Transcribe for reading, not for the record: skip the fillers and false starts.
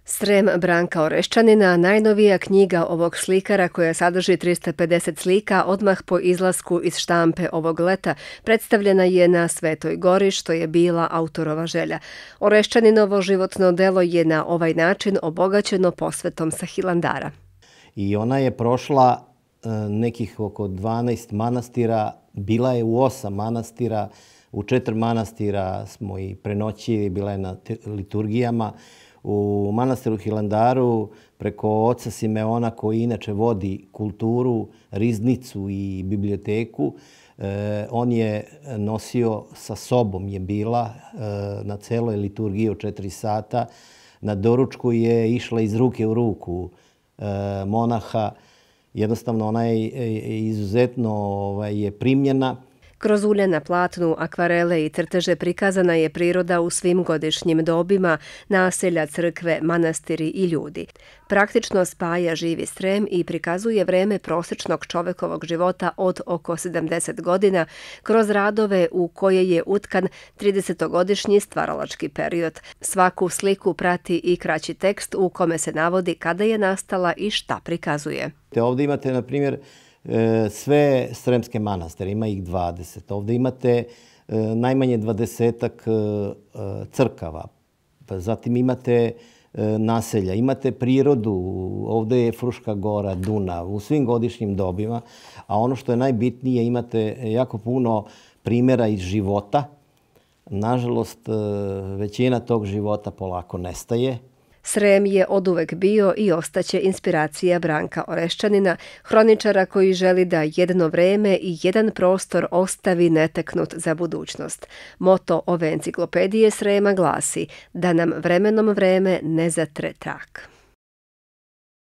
Srem Branka Oreščanina, najnovija knjiga ovog slikara koja sadrži 350 slika odmah po izlasku iz štampe ovog leta, predstavljena je na Svetoj gori, što je bila autorova želja. Oreščaninovo životno delo je na ovaj način obogaćeno posvetom sa Hilandara. I ona je prošla nekih oko 12 manastira, bila je u 8 manastira, u 4 manastira smo i prenoćili, bila je na liturgijama. U manastiru Hilandaru preko oca Simeona, koji inače vodi kulturu, riznicu i biblioteku, on je nosio sa sobom, je bila na celoj liturgiji od 4 sata. Na doručku je išla iz ruke u ruku monaha. Jednostavno ona je izuzetno je primljena. Kroz ulje na platnu, akvarele i crteže prikazana je priroda u svim godišnjim dobima, naselja, crkve, manastiri i ljudi. Praktično spaja živi Srem i prikazuje vreme prosječnog čovekovog života od oko 70 godina kroz radove u koje je utkan 30-godišnji stvaralački period. Svaku sliku prati i kraći tekst u kome se navodi kada je nastala i šta prikazuje. Ovdje imate, na primjer, sve sremske manastire, ima ih 20. Ovdje imate najmanje 20-ak crkava. Zatim imate naselja, imate prirodu, ovdje je Fruška gora, Dunav, u svim godišnjim dobima. A ono što je najbitnije, imate jako puno primjera iz života. Nažalost, većina tog života polako nestaje. Srem je oduvek bio i ostaće inspiracija Branka Oreščanina, hroničara koji želi da jedno vreme i jedan prostor ostavi neteknut za budućnost. Moto ove enciklopedije Srema glasi da nam vremenom vreme ne zatre trag.